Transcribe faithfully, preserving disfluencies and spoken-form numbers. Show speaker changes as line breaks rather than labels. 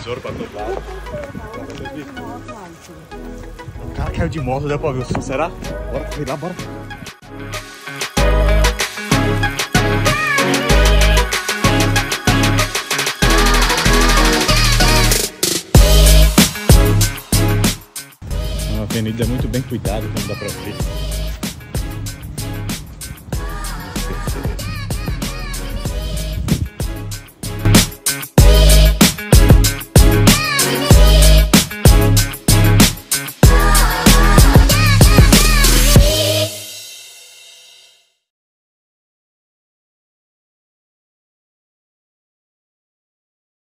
besouro pra todo lado. O cara caiu de moto, deu pra ver o som, será? Bora correr lá, bora. Uma avenida muito bem cuidada, como dá pra ver.